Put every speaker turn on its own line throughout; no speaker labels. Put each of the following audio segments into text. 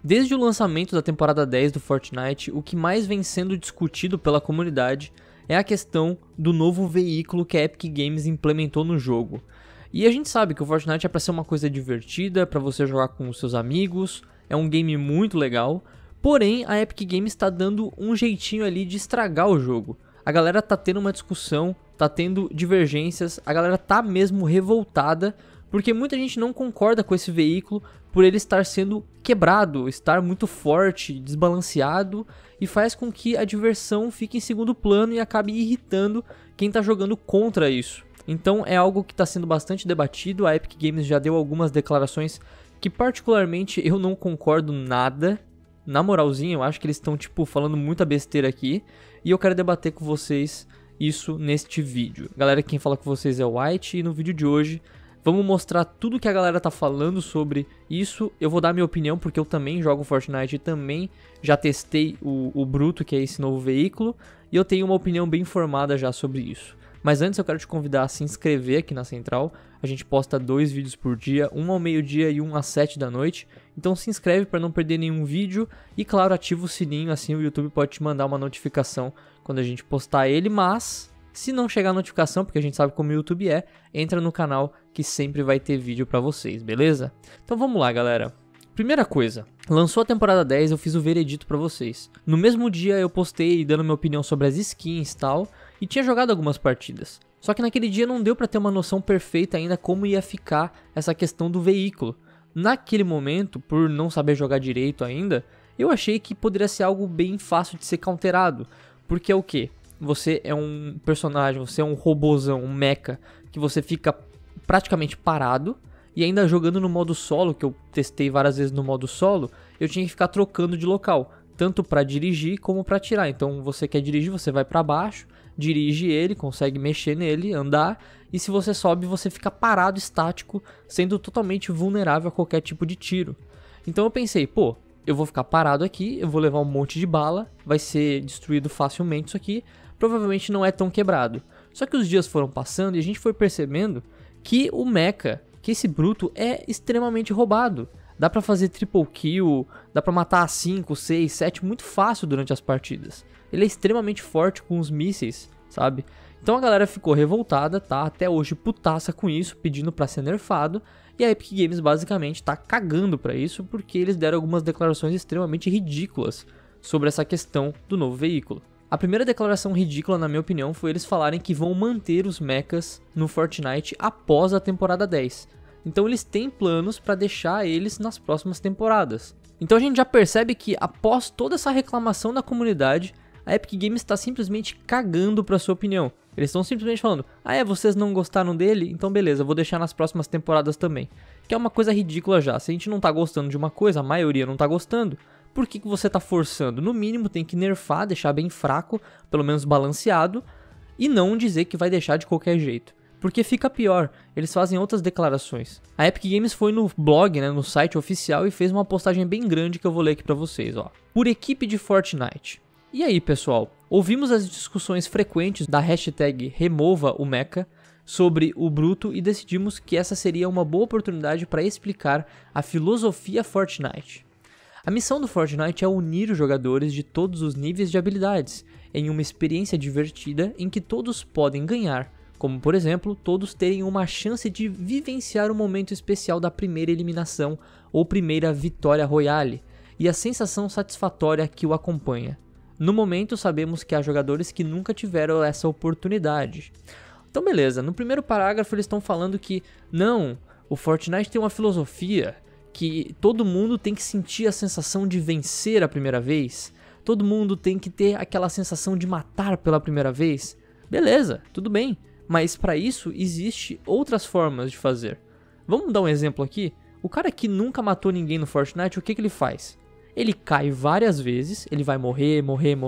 Desde o lançamento da temporada 10 do Fortnite, o que mais vem sendo discutido pela comunidade é a questão do novo veículo que a Epic Games implementou no jogo. E a gente sabe que o Fortnite é para ser uma coisa divertida, para você jogar com os seus amigos, é um game muito legal, porém a Epic Games está dando um jeitinho ali de estragar o jogo. A galera tá tendo uma discussão, tá tendo divergências, a galera tá mesmo revoltada, porque muita gente não concorda com esse veículo por ele estar sendo quebrado, estar muito forte, desbalanceado, e faz com que a diversão fique em segundo plano e acabe irritando quem tá jogando contra isso. Então é algo que está sendo bastante debatido, a Epic Games já deu algumas declarações que particularmente eu não concordo nada. Na moralzinha, eu acho que eles estão falando muita besteira aqui, e eu quero debater com vocês isso neste vídeo. Galera, quem fala com vocês é o White, e no vídeo de hoje vamos mostrar tudo que a galera tá falando sobre isso. Eu vou dar minha opinião porque eu também jogo Fortnite e também já testei o Bruto, que é esse novo veículo, e eu tenho uma opinião bem formada já sobre isso. Mas antes eu quero te convidar a se inscrever aqui na Central. A gente posta 2 vídeos por dia, um ao meio-dia e um às 7 da noite. Então se inscreve para não perder nenhum vídeo e, claro, ativa o sininho, assim o YouTube pode te mandar uma notificação quando a gente postar ele. Mas se não chegar a notificação, porque a gente sabe como o YouTube é, entra no canal que sempre vai ter vídeo para vocês, beleza? Então vamos lá, galera. Primeira coisa, lançou a temporada 10, eu fiz o veredito pra vocês. No mesmo dia eu postei dando minha opinião sobre as skins e tal, e tinha jogado algumas partidas. Só que naquele dia não deu pra ter uma noção perfeita ainda como ia ficar essa questão do veículo. Naquele momento, por não saber jogar direito ainda, eu achei que poderia ser algo bem fácil de ser counterado. Porque é o quê? Você é um personagem, você é um robozão, um mecha, que você fica praticamente parado. E ainda jogando no modo solo, que eu testei várias vezes no modo solo, eu tinha que ficar trocando de local, tanto para dirigir como para atirar. Então você quer dirigir, você vai para baixo, dirige ele, consegue mexer nele, andar, e se você sobe, você fica parado, estático, sendo totalmente vulnerável a qualquer tipo de tiro. Então eu pensei, pô, eu vou ficar parado aqui, eu vou levar um monte de bala, vai ser destruído facilmente isso aqui, provavelmente não é tão quebrado. Só que os dias foram passando e a gente foi percebendo que o mecha, que esse Bruto é extremamente roubado. Dá pra fazer triple kill, dá pra matar 5, 6, 7 muito fácil durante as partidas. Ele é extremamente forte com os mísseis, sabe? Então a galera ficou revoltada, tá? Até hoje putaça com isso, pedindo pra ser nerfado. E a Epic Games basicamente tá cagando pra isso, porque eles deram algumas declarações extremamente ridículas sobre essa questão do novo veículo. A primeira declaração ridícula, na minha opinião, foi eles falarem que vão manter os mechas no Fortnite após a temporada 10. Então eles têm planos para deixar eles nas próximas temporadas. Então a gente já percebe que após toda essa reclamação da comunidade, a Epic Games está simplesmente cagando para sua opinião. Eles estão simplesmente falando, vocês não gostaram dele? Então beleza, vou deixar nas próximas temporadas também. Que é uma coisa ridícula já. Se a gente não tá gostando de uma coisa, a maioria não tá gostando, por que você tá forçando? No mínimo tem que nerfar, deixar bem fraco, pelo menos balanceado, e não dizer que vai deixar de qualquer jeito. Porque fica pior, eles fazem outras declarações. A Epic Games foi no blog, no site oficial, e fez uma postagem bem grande que eu vou ler aqui pra vocês, ó. Por equipe de Fortnite. E aí, pessoal? Ouvimos as discussões frequentes da hashtag #RemovaOMecha sobre o Bruto e decidimos que essa seria uma boa oportunidade para explicar a filosofia Fortnite. A missão do Fortnite é unir os jogadores de todos os níveis de habilidades em uma experiência divertida em que todos podem ganhar. Como, por exemplo, todos terem uma chance de vivenciar o momento especial da primeira eliminação ou primeira vitória royale e a sensação satisfatória que o acompanha. No momento, sabemos que há jogadores que nunca tiveram essa oportunidade. Então, beleza, no primeiro parágrafo eles estão falando que, não, o Fortnite tem uma filosofia que todo mundo tem que sentir a sensação de vencer a primeira vez, todo mundo tem que ter aquela sensação de matar pela primeira vez. Beleza, tudo bem. Mas para isso existe outras formas de fazer. Vamos dar um exemplo aqui? O cara que nunca matou ninguém no Fortnite, o que ele faz? Ele cai várias vezes, ele vai morrer,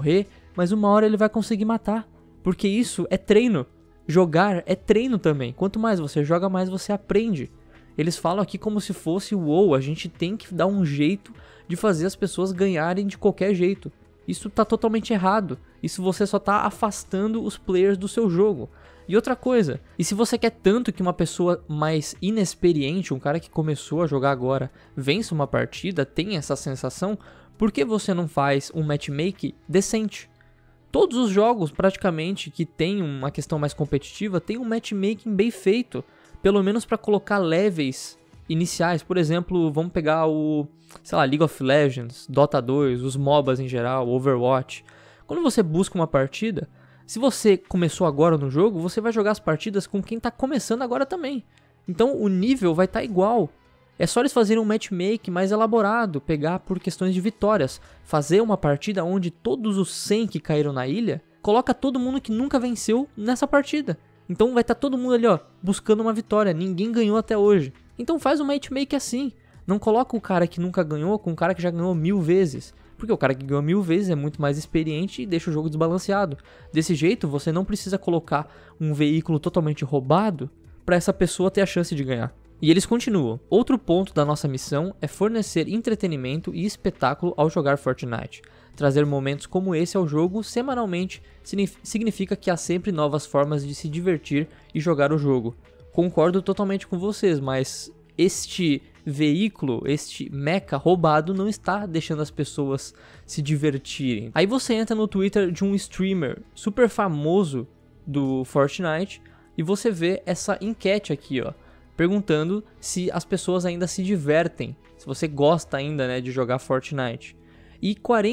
mas uma hora ele vai conseguir matar. Porque isso é treino. Jogar é treino também. Quanto mais você joga, mais você aprende. Eles falam aqui como se fosse WoW, a gente tem que dar um jeito de fazer as pessoas ganharem de qualquer jeito. Isso tá totalmente errado. Isso você só tá afastando os players do seu jogo. E outra coisa, e se você quer tanto que uma pessoa mais inexperiente, um cara que começou a jogar agora, vença uma partida, tenha essa sensação, por que você não faz um matchmaking decente? Todos os jogos, praticamente, que tem uma questão mais competitiva, tem um matchmaking bem feito. Pelo menos para colocar levels iniciais. Por exemplo, vamos pegar League of Legends, Dota 2, os MOBAs em geral, Overwatch. Quando você busca uma partida, se você começou agora no jogo, você vai jogar as partidas com quem está começando agora também. Então o nível vai estar igual. É só eles fazerem um matchmaking mais elaborado, pegar por questões de vitórias, fazer uma partida onde todos os 100 que caíram na ilha, coloca todo mundo que nunca venceu nessa partida. Então vai estar todo mundo ali, ó, buscando uma vitória, ninguém ganhou até hoje. Então faz um matchmaking assim, não coloca o cara que nunca ganhou com o cara que já ganhou 1000 vezes. Porque o cara que ganhou 1000 vezes é muito mais experiente e deixa o jogo desbalanceado. Desse jeito, você não precisa colocar um veículo totalmente roubado para essa pessoa ter a chance de ganhar. E eles continuam. Outro ponto da nossa missão é fornecer entretenimento e espetáculo ao jogar Fortnite. Trazer momentos como esse ao jogo semanalmente significa que há sempre novas formas de se divertir e jogar o jogo. Concordo totalmente com vocês, mas este veículo, este mecha roubado não está deixando as pessoas se divertirem. Aí você entra no Twitter de um streamer super famoso do Fortnite e você vê essa enquete aqui, ó, perguntando se as pessoas ainda se divertem, se você gosta ainda, né, de jogar Fortnite. E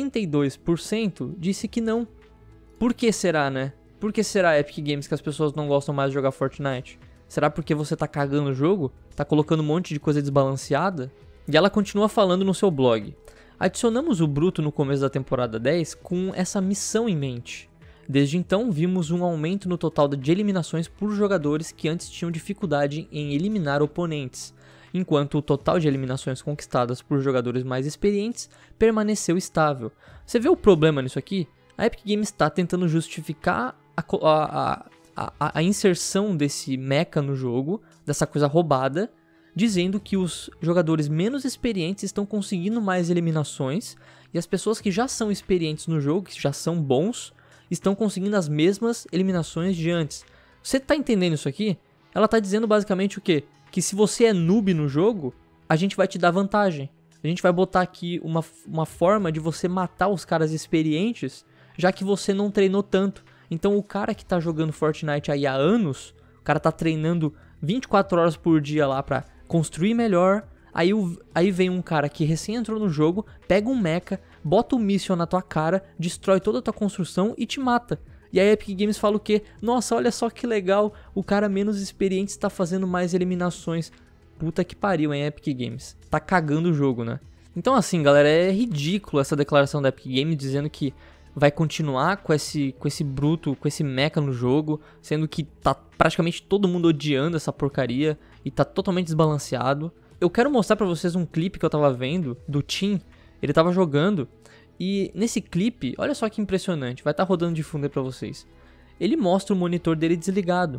42% disse que não. Por que será, né? Por que será, Epic Games, que as pessoas não gostam mais de jogar Fortnite? Será porque você tá cagando o jogo? Tá colocando um monte de coisa desbalanceada? E ela continua falando no seu blog. Adicionamos o Bruto no começo da temporada 10 com essa missão em mente. Desde então, vimos um aumento no total de eliminações por jogadores que antes tinham dificuldade em eliminar oponentes, enquanto o total de eliminações conquistadas por jogadores mais experientes permaneceu estável. Você vê o problema nisso aqui? A Epic Games está tentando justificar a inserção desse mecha no jogo, dessa coisa roubada, dizendo que os jogadores menos experientes estão conseguindo mais eliminações e as pessoas que já são experientes no jogo, que já são bons, estão conseguindo as mesmas eliminações de antes. Você tá entendendo isso aqui? Ela tá dizendo basicamente o quê? Que se você é noob no jogo, a gente vai te dar vantagem. A gente vai botar aqui uma forma de você matar os caras experientes, já que você não treinou tanto. Então o cara que tá jogando Fortnite aí há anos, o cara tá treinando 24 horas por dia lá pra construir melhor. Aí vem um cara que recém entrou no jogo, pega um mecha, bota um míssil na tua cara, destrói toda a tua construção e te mata. E a Epic Games fala o quê? Nossa, olha só que legal, o cara menos experiente está fazendo mais eliminações. Puta que pariu, hein, Epic Games. Tá cagando o jogo, né? Então assim, galera, é ridículo essa declaração da Epic Games dizendo que vai continuar com esse bruto, com esse mecha no jogo, sendo que tá praticamente todo mundo odiando essa porcaria e tá totalmente desbalanceado. Eu quero mostrar pra vocês um clipe que eu tava vendo do Tim, ele tava jogando e nesse clipe, olha só que impressionante, vai estar rodando de fundo aí pra vocês. Ele mostra o monitor dele desligado.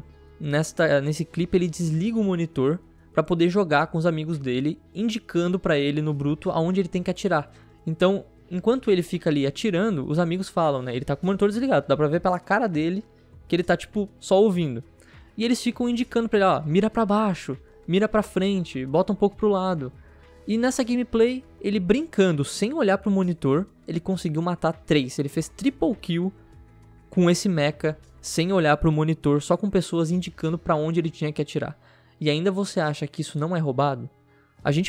Nesse clipe ele desliga o monitor pra poder jogar com os amigos dele, indicando pra ele no bruto aonde ele tem que atirar. Então, enquanto ele fica ali atirando, os amigos falam, né? Ele tá com o monitor desligado, dá pra ver pela cara dele que ele tá, tipo, só ouvindo. E eles ficam indicando pra ele, ó, mira pra baixo, mira pra frente, bota um pouco pro lado. E nessa gameplay, ele brincando, sem olhar pro monitor, ele conseguiu matar 3. Ele fez triple kill com esse mecha, sem olhar pro monitor, só com pessoas indicando pra onde ele tinha que atirar. E ainda você acha que isso não é roubado? A gente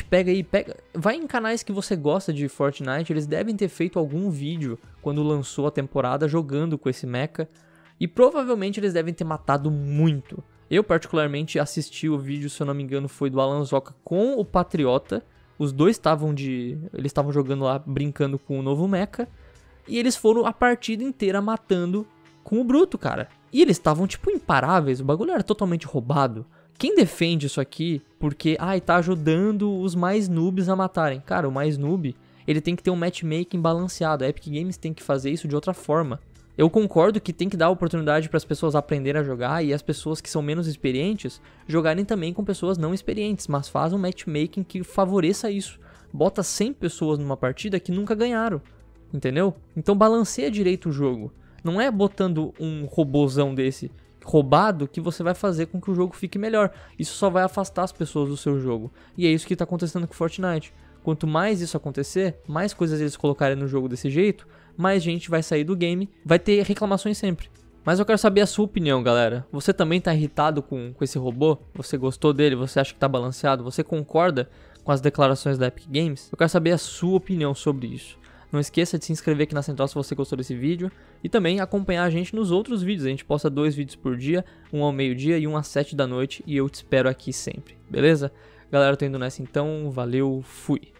vai em canais que você gosta de Fortnite, eles devem ter feito algum vídeo quando lançou a temporada jogando com esse mecha. E provavelmente eles devem ter matado muito. Eu particularmente assisti o vídeo, se eu não me engano, foi do Alan Zoca com o Patriota. Os dois eles estavam jogando lá, brincando com o novo mecha. E eles foram a partida inteira matando com o bruto, cara. E eles estavam tipo imparáveis, o bagulho era totalmente roubado. Quem defende isso aqui porque, tá ajudando os mais noobs a matarem? Cara, o mais noob, ele tem que ter um matchmaking balanceado. A Epic Games tem que fazer isso de outra forma. Eu concordo que tem que dar oportunidade para as pessoas aprenderem a jogar e as pessoas que são menos experientes jogarem também com pessoas não experientes, mas faz um matchmaking que favoreça isso. Bota 100 pessoas numa partida que nunca ganharam, entendeu? Então balanceia direito o jogo. Não é botando um robozão desse, roubado que você vai fazer com que o jogo fique melhor. Isso só vai afastar as pessoas do seu jogo. E é isso que está acontecendo com Fortnite. Quanto mais isso acontecer, mais coisas eles colocarem no jogo desse jeito, mais gente vai sair do game, vai ter reclamações sempre. Mas eu quero saber a sua opinião, galera. Você também tá irritado com esse robô? Você gostou dele? Você acha que tá balanceado? Você concorda com as declarações da Epic Games? Eu quero saber a sua opinião sobre isso. Não esqueça de se inscrever aqui na Central se você gostou desse vídeo. E também acompanhar a gente nos outros vídeos. A gente posta 2 vídeos por dia, um ao meio-dia e um às 7 da noite. E eu te espero aqui sempre, beleza? Galera, eu tô indo nessa então. Valeu, fui!